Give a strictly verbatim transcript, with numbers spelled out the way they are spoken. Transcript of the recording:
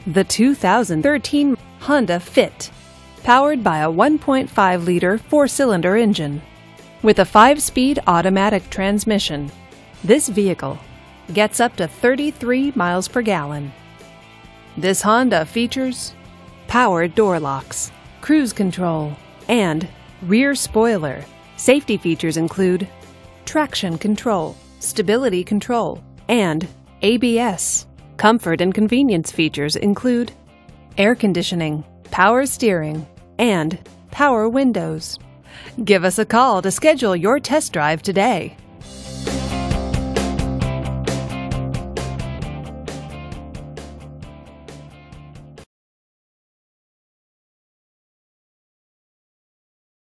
The two thousand thirteen Honda Fit, powered by a one point five liter four-cylinder engine. With a five-speed automatic transmission, this vehicle gets up to thirty-three miles per gallon. This Honda features power door locks, cruise control, and rear spoiler. Safety features include traction control, stability control, and A B S. Comfort and convenience features include air conditioning, power steering, and power windows. Give us a call to schedule your test drive today.